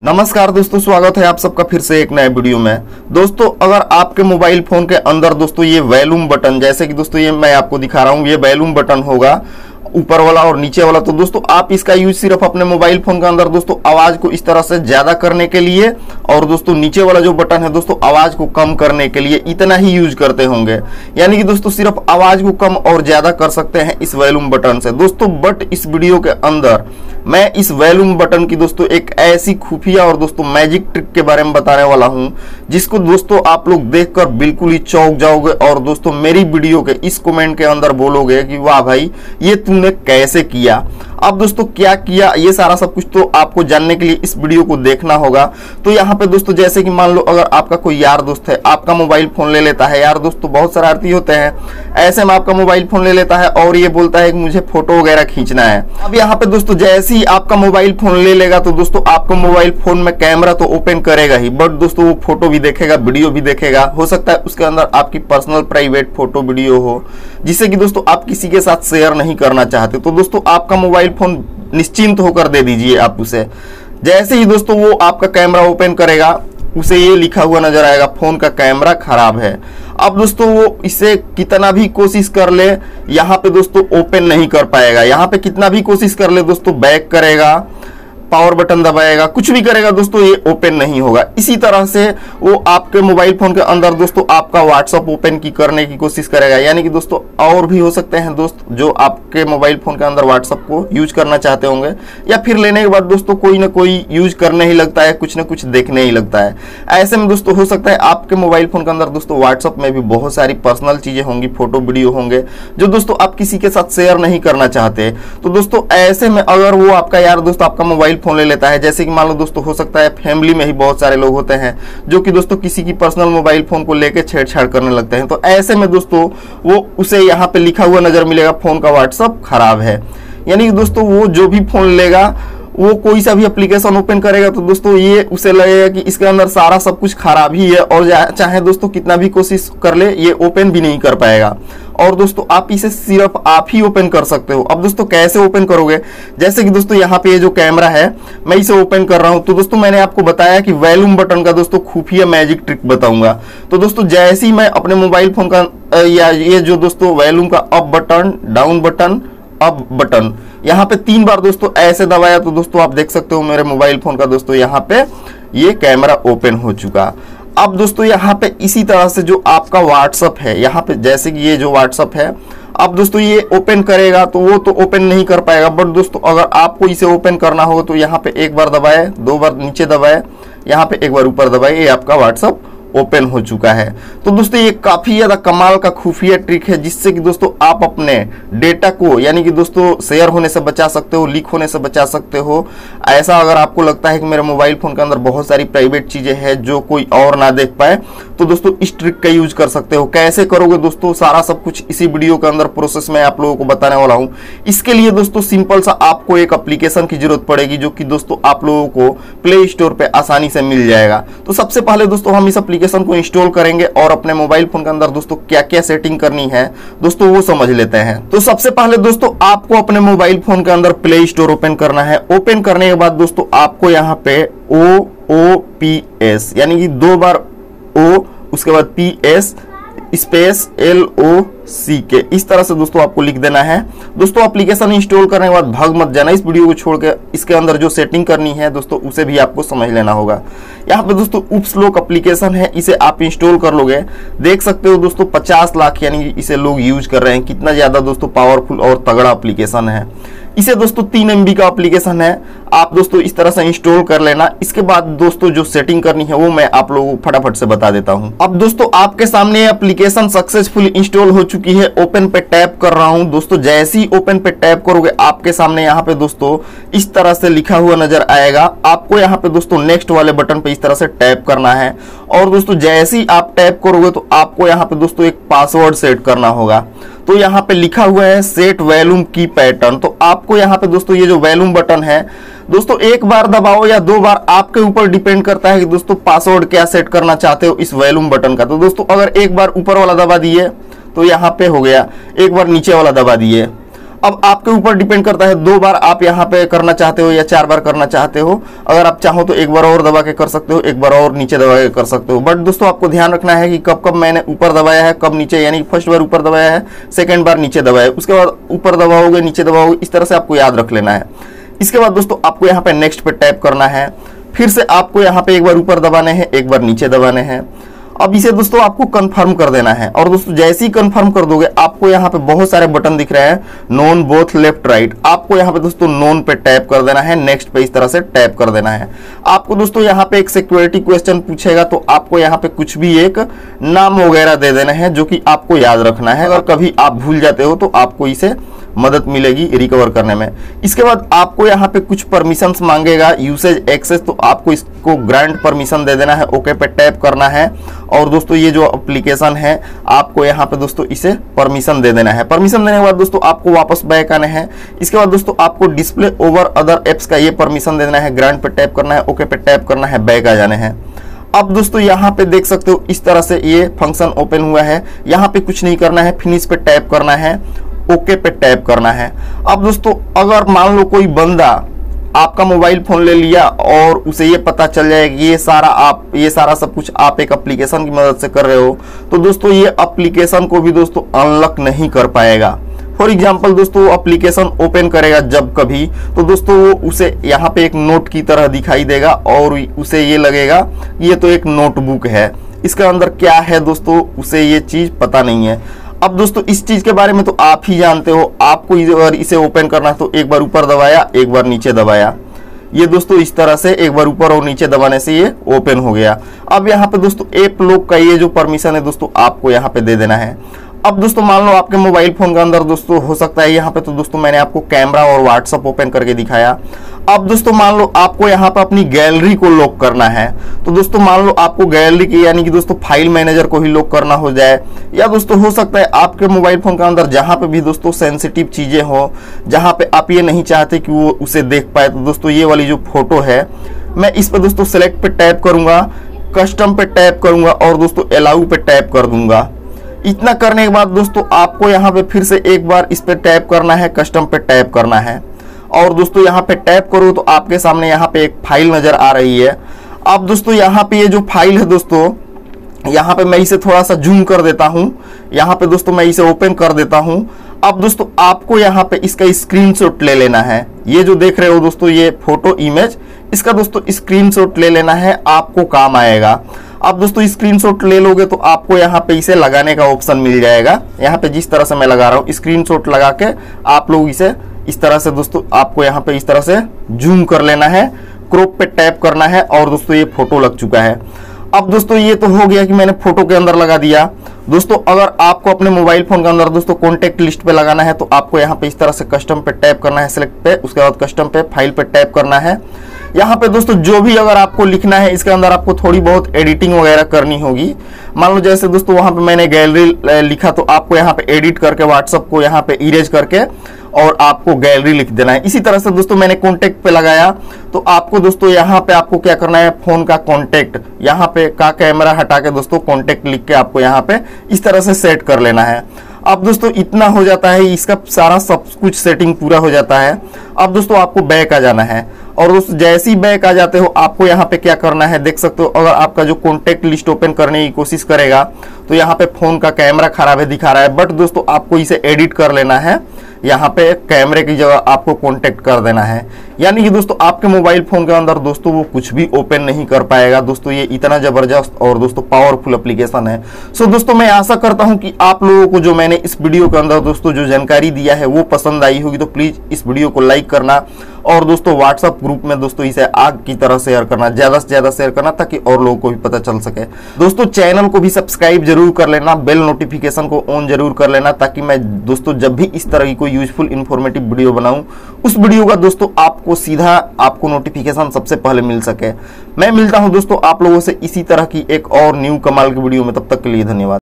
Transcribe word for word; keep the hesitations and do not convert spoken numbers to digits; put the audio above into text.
नमस्कार दोस्तों, स्वागत है आप सबका फिर से एक नए वीडियो में। दोस्तों अगर आपके मोबाइल फोन के अंदर दोस्तों ये वॉल्यूम बटन, जैसे कि दोस्तों ये मैं आपको दिखा रहा हूँ, ये वॉल्यूम बटन होगा ऊपर वाला और नीचे वाला। तो दोस्तों आप इसका यूज सिर्फ अपने मोबाइल फोन के अंदर दोस्तों आवाज को इस तरह से ज्यादा करने के लिए, और दोस्तों नीचे वाला जो बटन है दोस्तों आवाज को कम करने के लिए, इतना ही यूज करते होंगे। यानी कि दोस्तों सिर्फ आवाज को कम और ज्यादा कर सकते हैं इस वॉल्यूम बटन से दोस्तों। बट इस वीडियो के अंदर मैं इस वॉल्यूम बटन की दोस्तों एक ऐसी खुफिया और दोस्तों मैजिक ट्रिक के बारे में बताने वाला हूं, जिसको दोस्तों आप लोग देखकर बिल्कुल ही चौंक जाओगे और दोस्तों मेरी वीडियो के इस कमेंट के अंदर बोलोगे कि वाह भाई ये तुमने कैसे किया। अब दोस्तों क्या किया, ये सारा सब कुछ तो आपको जानने के लिए इस वीडियो को देखना होगा। तो यहाँ पे दोस्तों जैसे कि मान लो अगर आपका कोई यार दोस्त है, आपका मोबाइल फोन ले लेता है। यार दोस्त तो बहुत शरारती होते हैं, ऐसे में आपका मोबाइल फोन ले लेता है और ये बोलता है कि मुझे फोटो वगैरह खींचना है। अब यहाँ पे दोस्तों जैसे ही आपका मोबाइल फोन ले लेगा तो दोस्तों आपका मोबाइल फोन में कैमरा तो ओपन करेगा ही, बट दोस्तों वो फोटो भी देखेगा, वीडियो भी देखेगा। हो सकता है उसके अंदर आपकी पर्सनल प्राइवेट फोटो वीडियो हो, जिससे कि दोस्तों आप किसी के साथ शेयर नहीं करना चाहते। तो दोस्तों आपका मोबाइल फोन निश्चिंत होकर दे दीजिए आप उसे। जैसे ही दोस्तों वो आपका कैमरा ओपन करेगा, उसे ये लिखा हुआ नजर आएगा फोन का कैमरा खराब है। अब दोस्तों वो इसे कितना भी कोशिश कर ले, यहाँ पे दोस्तों ओपन नहीं कर पाएगा। यहाँ पे कितना भी कोशिश कर ले दोस्तों, बैक करेगा, पावर बटन दबाएगा, कुछ भी करेगा दोस्तों ये ओपन नहीं होगा। इसी तरह से वो आपके मोबाइल फोन के अंदर दोस्तों आपका व्हाट्सएप ओपन की करने की कोशिश करेगा। यानी कि दोस्तों और भी हो सकते हैं दोस्त जो आपके मोबाइल फोन के अंदर व्हाट्सएप को यूज करना चाहते होंगे, या फिर लेने के बाद दोस्तों कोई ना कोई यूज करने ही लगता है, कुछ ना कुछ देखने ही लगता है। ऐसे में दोस्तों हो सकता है आपके मोबाइल फोन के अंदर दोस्तों व्हाट्सएप में भी बहुत सारी पर्सनल चीजें होंगी, फोटो वीडियो होंगे, जो दोस्तों आप किसी के साथ शेयर नहीं करना चाहते। तो दोस्तों ऐसे में अगर वो आपका यार दोस्त आपका मोबाइल फोन ले लेता है, जैसे कि मान लो दोस्तों हो सकता है फैमिली में ही बहुत सारे लोग होते हैं जो कि दोस्तों किसी की पर्सनल मोबाइल फोन को लेके छेड़छाड़ करने लगते हैं। तो ऐसे में दोस्तों वो उसे यहाँ पे लिखा हुआ नजर मिलेगा फोन का व्हाट्सएप खराब है। यानी कि दोस्तों वो जो भी फोन लेगा, वो कोई सा भी एप्लीकेशन ओपन करेगा तो दोस्तों ये उसे लगेगा कि इसके अंदर सारा सब कुछ खराब ही है, और चाहे दोस्तों कितना भी कोशिश कर ले ये ओपन भी नहीं कर पाएगा। और दोस्तों आप इसे सिर्फ आप ही ओपन कर सकते हो। अब दोस्तों कैसे ओपन करोगे, जैसे कि दोस्तों यहाँ पे ये जो कैमरा है मैं इसे ओपन कर रहा हूँ। तो दोस्तों मैंने आपको बताया कि वॉल्यूम बटन का दोस्तों खुफिया मैजिक ट्रिक बताऊंगा। तो दोस्तों जैसे ही मैं अपने मोबाइल फोन का या ये जो दोस्तों वॉल्यूम का up button, down button, up button, यहाँ पे तीन बार दोस्तों ऐसे दबाया तो दोस्तों आप देख सकते हो मेरे मोबाइल फोन का दोस्तों यहाँ पे ये कैमरा ओपन हो चुका। अब दोस्तों यहाँ पे इसी तरह से जो आपका व्हाट्सएप है, यहाँ पे जैसे कि ये जो व्हाट्सएप है, अब दोस्तों ये ओपन करेगा तो वो तो ओपन नहीं कर पाएगा। बट दोस्तों अगर आपको इसे ओपन करना हो तो यहाँ पे एक बार दबाए, दो बार नीचे दबाए, यहाँ पे एक बार ऊपर दबाए, ये आपका व्हाट्सएप ओपन हो चुका है। तो दोस्तों ये काफी ज्यादा कमाल का खुफिया ट्रिक है, जिससे कि दोस्तों आप अपने डेटा को यानी कि दोस्तों शेयर होने से बचा सकते हो, लीक होने से बचा सकते हो। ऐसा अगर आपको लगता है कि मेरे मोबाइल फोन के अंदर बहुत सारी प्राइवेट चीजें हैं जो कोई और ना देख पाए, तो दोस्तों इस ट्रिक का यूज कर सकते हो। कैसे करोगे दोस्तों, सारा सब कुछ इसी वीडियो के अंदर प्रोसेस में आप लोगों को बताने वाला हूँ। इसके लिए दोस्तों सिंपल सा आपको एक एप्लीकेशन की जरूरत पड़ेगी, जो कि दोस्तों आप लोगों को प्ले स्टोर पे आसानी से मिल जाएगा। तो सबसे पहले दोस्तों हम इस एप्लीकेशन को इंस्टॉल करेंगे और अपने मोबाइल फोन के अंदर दोस्तों क्या क्या सेटिंग करनी है दोस्तों वो समझ लेते हैं। तो सबसे पहले दोस्तों आपको अपने मोबाइल फोन के अंदर प्ले स्टोर ओपन करना है। ओपन करने के बाद दोस्तों आपको यहाँ पे ओ ओ पी एस यानी कि दो बार ओ, उसके बाद P S space L O C K, इस तरह से दोस्तों आपको लिख देना है। दोस्तों एप्लीकेशन इंस्टॉल करने के बाद भाग मत जाना, इस वीडियो को छोड़ के इसके अंदर जो सेटिंग करनी है दोस्तों उसे भी आपको समझ लेना होगा। यहाँ पे दोस्तों उप्स लॉक एप्लीकेशन है, इसे आप इंस्टॉल कर लोगे। देख सकते हो दोस्तों पचास लाख यानी कि इसे लोग यूज कर रहे हैं। कितना ज्यादा दोस्तों पावरफुल और तगड़ा एप्लीकेशन है। इसे दोस्तों तीन एम बी का एप्लीकेशन है, आप दोस्तों इस तरह से इंस्टॉल कर लेना। इसके बाद दोस्तों जो सेटिंग करनी है वो मैं आप लोगों को फटाफट से बता देता हूं। अब दोस्तों आपके सामने एप्लीकेशन सक्सेसफुली इंस्टॉल हो चुकी है। ओपन पे टैप कर रहा हूं दोस्तों। जैसे ही ओपन पे टैप करोगे आपके सामने यहाँ पे दोस्तों इस तरह से लिखा हुआ नजर आएगा। आपको यहाँ पे दोस्तों नेक्स्ट वाले बटन पे इस तरह से टैप करना है, और दोस्तों जैसे ही आप टैप करोगे तो आपको यहाँ पे दोस्तों एक पासवर्ड सेट करना होगा। तो यहाँ पे लिखा हुआ है सेट वॉल्यूम की पैटर्न। तो आपको यहाँ पे दोस्तों ये जो वॉल्यूम बटन है दोस्तों एक बार दबाओ या दो बार, आपके ऊपर डिपेंड करता है कि दोस्तों पासवर्ड क्या सेट करना चाहते हो इस वॉल्यूम बटन का। तो दोस्तों अगर एक बार ऊपर वाला दबा दिए तो यहाँ पे हो गया, एक बार नीचे वाला दबा दिए। अब आपके ऊपर डिपेंड करता है, दो बार आप यहाँ पे करना चाहते हो या चार बार करना चाहते हो। अगर आप चाहो तो एक बार और दबा के कर सकते हो, एक बार और नीचे दबा के कर सकते हो। बट दोस्तों आपको ध्यान रखना है कि कब कब मैंने ऊपर दबाया है, कब नीचे, यानी फर्स्ट बार ऊपर दबाया है, सेकेंड बार नीचे दबाया है, उसके बाद ऊपर दबाओगे नीचे दबाओगे, इस तरह से आपको याद रख लेना है। इसके बाद दोस्तों आपको यहाँ पे नेक्स्ट पे टैप करना है, फिर से आपको यहाँ पे एक बार ऊपर दबाने हैं, एक बार नीचे दबाने हैं। अब इसे दोस्तों आपको कंफर्म कर देना है, और दोस्तों जैसे ही कंफर्म कर दोगे आपको यहाँ पे बहुत सारे बटन दिख रहे हैं, नोन, बोथ, लेफ्ट, राइट। आपको यहाँ पे दोस्तों नोन पे टैप कर देना है, नेक्स्ट पे इस तरह से टैप कर देना है। आपको दोस्तों यहाँ पे एक सिक्योरिटी क्वेश्चन पूछेगा, तो आपको यहाँ पे कुछ भी एक नाम वगैरह दे देना है जो कि आपको याद रखना है। अगर कभी आप भूल जाते हो तो आपको इसे मदद मिलेगी रिकवर करने में। इसके बाद आपको यहाँ पे कुछ परमिशंस मांगेगा, यूसेज एक्सेस, तो आपको इसको ग्रांट परमिशन दे देना है, ओके पे टैप करना है। और दोस्तों ये जो एप्लीकेशन है आपको यहाँ पे दोस्तों इसे परमिशन दे देना है। परमिशन देने के बाद दोस्तों आपको वापस बैक आना है। इसके बाद दोस्तों आपको डिस्प्ले ओवर अदर एप्स का ये परमिशन दे देना है, ग्रांट पे टैप करना है, ओके पे टैप करना है, बैक आ जाने हैं। अब दोस्तों यहाँ पे देख सकते हो इस तरह से ये फंक्शन ओपन हुआ है। यहाँ पे कुछ नहीं करना है, फिनिश पे टैप करना है, ओके पे टैप करना है। अब दोस्तों अगर मान लो कोई बंदा आपका मोबाइल फोन ले लिया और उसे ये पता चल जाए कि ये सारा आप ये सारा सब कुछ आप एक एप्लीकेशन की मदद से कर रहे हो, तो दोस्तों ये एप्लीकेशन को भी दोस्तों अनलॉक नहीं कर पाएगा। फॉर एग्जाम्पल दोस्तों एप्लीकेशन ओपन करेगा जब कभी, तो दोस्तों वो उसे यहाँ पे एक नोट की तरह दिखाई देगा और उसे ये लगेगा ये तो एक नोटबुक है, इसके अंदर क्या है दोस्तों उसे ये चीज पता नहीं है। अब दोस्तों इस चीज के बारे में तो आप ही जानते हो, आपको अगर इसे ओपन करना है तो एक बार ऊपर दबाया, एक बार नीचे दबाया, ये दोस्तों इस तरह से एक बार ऊपर और नीचे दबाने से ये ओपन हो गया। अब यहाँ पे दोस्तों ऐप लॉक का ये जो परमिशन है दोस्तों आपको यहाँ पे दे देना है। अब दोस्तों मान लो आपके मोबाइल फोन के अंदर दोस्तों हो सकता है यहाँ पे, तो दोस्तों मैंने आपको कैमरा और व्हाट्सएप ओपन करके दिखाया। अब दोस्तों मान लो आपको यहाँ पे अपनी गैलरी को लॉक करना है, तो दोस्तों मान लो आपको गैलरी की यानी कि दोस्तों फाइल मैनेजर को ही लॉक करना हो जाए, या दोस्तों हो सकता है आपके मोबाइल फोन के अंदर जहां पे भी दोस्तों सेंसिटिव चीजें हो, जहां पे आप ये नहीं चाहते कि वो उसे देख पाए, तो दोस्तों ये वाली जो फोटो है मैं इस पे दोस्तों सेलेक्ट पे टैप करूंगा, कस्टम पे टैप करूंगा और दोस्तों अलाउ पे टैप कर दूंगा। इतना करने के बाद दोस्तों आपको यहाँ पे फिर से एक बार इस पे टैप करना है, कस्टम पे टैप करना है, और दोस्तों यहाँ पे टैप करो तो आपके सामने यहाँ पे एक फाइल नजर आ रही है। अब दोस्तों यहाँ पे ये जो फाइल है दोस्तों, यहाँ पे मैं इसे थोड़ा सा जूम कर देता हूँ, यहाँ पे दोस्तों मैं इसे ओपन कर देता हूँ। अब दोस्तों आपको यहाँ पे इसका स्क्रीनशॉट ले लेना है, ये जो देख रहे हो दोस्तों ये फोटो इमेज, इसका दोस्तों स्क्रीनशॉट ले लेना है, आपको काम आएगा। अब दोस्तों स्क्रीनशॉट ले लोगे तो आपको यहाँ पे इसे लगाने का ऑप्शन मिल जाएगा। यहाँ पे जिस तरह से मैं लगा रहा हूँ स्क्रीनशॉट लगा के आप लोग इसे इस तरह से दोस्तों आपको यहाँ पे इस तरह से जूम कर लेना है, क्रॉप पे टैप करना है, और दोस्तों ये फोटो लग चुका है। अब दोस्तों ये तो हो गया कि मैंने फोटो के अंदर लगा दिया। दोस्तों अगर आपको अपने मोबाइल फोन के अंदर दोस्तों कॉन्टेक्ट लिस्ट पे लगाना है तो आपको यहाँ पे इस तरह से कस्टम पे टैप करना है, सिलेक्ट पे, उसके बाद कस्टम पे फाइल पे टैप करना है। यहाँ पे दोस्तों जो भी अगर आपको लिखना है इसके अंदर आपको थोड़ी बहुत एडिटिंग वगैरह करनी होगी। मान लो जैसे दोस्तों वहां पे मैंने गैलरी लिखा, तो आपको यहाँ पे एडिट करके व्हाट्सएप को यहाँ पे इरेज करके और आपको गैलरी लिख देना है। इसी तरह से दोस्तों मैंने कॉन्टेक्ट पे लगाया, तो आपको दोस्तों यहाँ पे आपको क्या करना है, फोन का कॉन्टेक्ट यहाँ पे का कैमरा हटा के दोस्तों कॉन्टेक्ट लिख के आपको यहाँ पे इस तरह से सेट कर लेना है। अब दोस्तों इतना हो जाता है, इसका सारा सब कुछ सेटिंग पूरा हो जाता है। अब दोस्तों आपको बैक आ जाना है, और दोस्तों जैसे ही बैक आ जाते हो आपको यहाँ पे क्या करना है, देख सकते हो अगर आपका जो कॉन्टेक्ट लिस्ट ओपन करने की कोशिश करेगा तो यहाँ पे फोन का कैमरा खराब है दिखा रहा है, बट दोस्तों आपको इसे एडिट कर लेना है, यहाँ पे कैमरे की जगह आपको कॉन्टेक्ट कर देना है। यानी कि दोस्तों आपके मोबाइल फोन के अंदर दोस्तों वो कुछ भी ओपन नहीं कर पाएगा। दोस्तों ये इतना जबरदस्त और दोस्तों पावरफुल एप्लीकेशन है। सो दोस्तों मैं आशा करता हूं कि आप लोगों को जो मैंने इस वीडियो के अंदर दोस्तों जो जानकारी दिया है वो पसंद आई होगी। तो प्लीज इस वीडियो को लाइक करना, और दोस्तों व्हाट्सएप ग्रुप में दोस्तों इसे आग की तरह शेयर करना, ज्यादा से ज्यादा शेयर करना ताकि और लोगों को भी पता चल सके। दोस्तों चैनल को भी सब्सक्राइब जरूर कर लेना, बेल नोटिफिकेशन को ऑन जरूर कर लेना, ताकि मैं दोस्तों जब भी इस तरह की कोई यूजफुल इंफॉर्मेटिव वीडियो बनाऊं उस वीडियो का दोस्तों आपको सीधा आपको नोटिफिकेशन सबसे पहले मिल सके। मैं मिलता हूं दोस्तों आप लोगों से इसी तरह की एक और न्यू कमाल की वीडियो में, तब तक के लिए धन्यवाद।